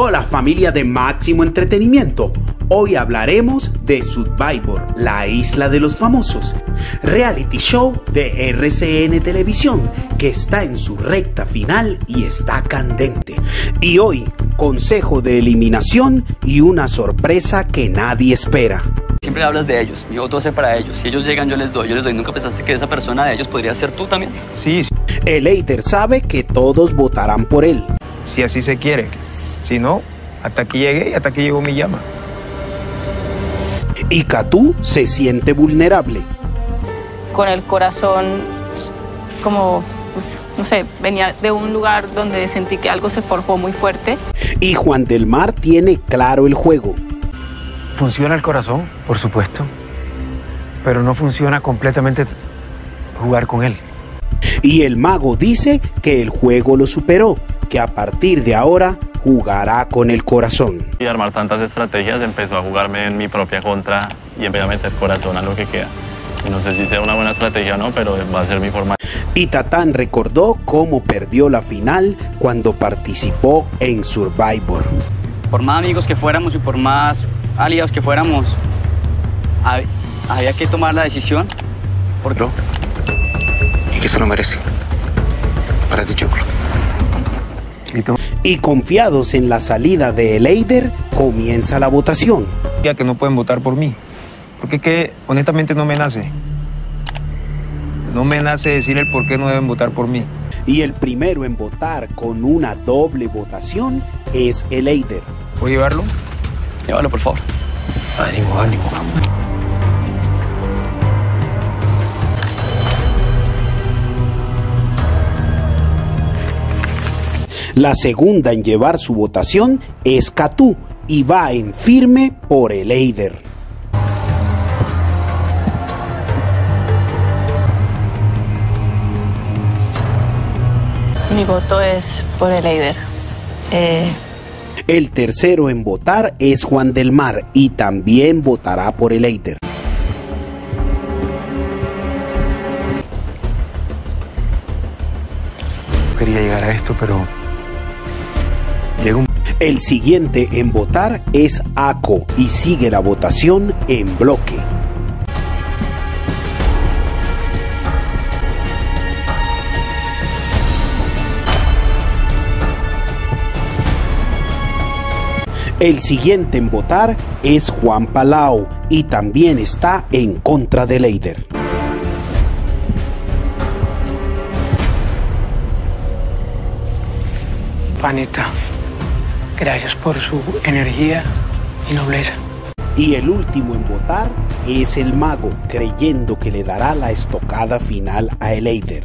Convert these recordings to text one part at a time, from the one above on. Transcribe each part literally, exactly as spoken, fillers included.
Hola familia de Máximo Entretenimiento, hoy hablaremos de Survivor, la isla de los famosos, reality show de R C N Televisión que está en su recta final y está candente. Y hoy, consejo de eliminación y una sorpresa que nadie espera. Siempre hablas de ellos, mi voto va a ser para ellos. Si ellos llegan, yo les doy, yo les doy. ¿Nunca pensaste que esa persona de ellos podría ser tú también? Sí, sí. El hater sabe que todos votarán por él. Si así se quiere. Si no, hasta aquí llegué y hasta aquí llegó mi llama. Y Katú se siente vulnerable. Con el corazón como, pues, no sé, venía de un lugar donde sentí que algo se forjó muy fuerte. Y Juan del Mar tiene claro el juego. Funciona el corazón, por supuesto, pero no funciona completamente jugar con él. Y el mago dice que el juego lo superó, que a partir de ahora jugará con el corazón. Y armar tantas estrategias empezó a jugarme en mi propia contra y empecé a meter corazón a lo que queda. No sé si sea una buena estrategia o no, pero va a ser mi forma. Y Tatán recordó cómo perdió la final cuando participó en Survivor. Por más amigos que fuéramos y por más aliados que fuéramos, había que tomar la decisión. ¿Por qué? Y que se lo merece. Para ti, Choclo. Y confiados en la salida de El Eider, comienza la votación. Ya que no pueden votar por mí, porque es que honestamente no me nace. No me nace decir el por qué no deben votar por mí. Y el primero en votar con una doble votación es El Eider. ¿Puedo llevarlo? Llévalo, por favor. Ánimo, ánimo. La segunda en llevar su votación es Katú y va en firme por El Eider. Mi voto es por El Eider. Eh... El tercero en votar es Juan del Mar y también votará por El Eider. Quería llegar a esto, pero llegó un... El siguiente en votar es Ako y sigue la votación en bloque. El siguiente en votar es Juan Palau y también está en contra del Eider. Panita, gracias por su energía y nobleza. Y el último en votar es el mago, creyendo que le dará la estocada final a El Eider.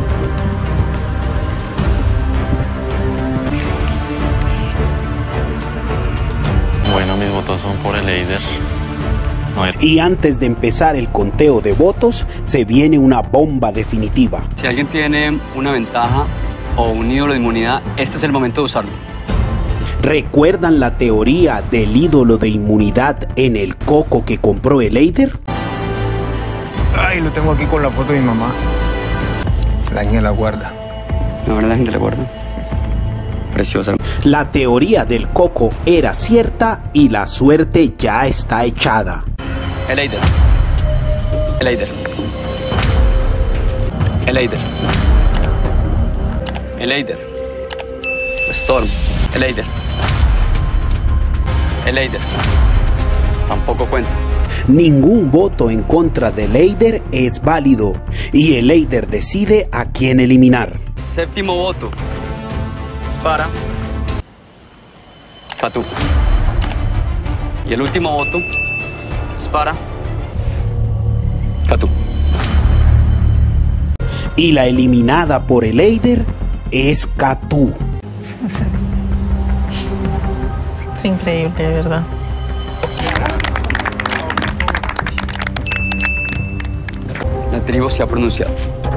Bueno, mis votos son por El Eider. No hay... Y antes de empezar el conteo de votos, se viene una bomba definitiva. Si alguien tiene una ventaja o un ídolo de inmunidad, este es el momento de usarlo. ¿Recuerdan la teoría del ídolo de inmunidad en el coco que compró El Eider? Ay, lo tengo aquí con la foto de mi mamá. La niña la guarda. Ahora la gente la guarda. Preciosa. La teoría del coco era cierta y la suerte ya está echada. El Eider. El Eider. El Eider. El Eider. Storm. El Eider. El Eider. Tampoco cuenta. Ningún voto en contra del Eider es válido y El Eider decide a quién eliminar. Séptimo voto es para Katú. Y el último voto es para Katú. Y la eliminada por El Eider es Katú. Es increíble, de verdad. La tribu se ha pronunciado.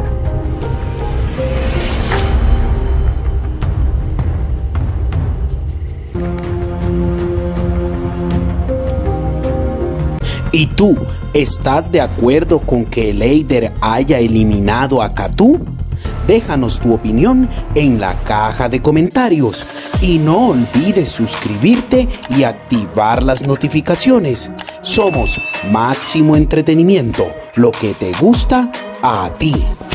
¿Y tú, estás de acuerdo con que El Eider haya eliminado a Katú? Déjanos tu opinión en la caja de comentarios y no olvides suscribirte y activar las notificaciones. Somos Máximo Entretenimiento, lo que te gusta a ti.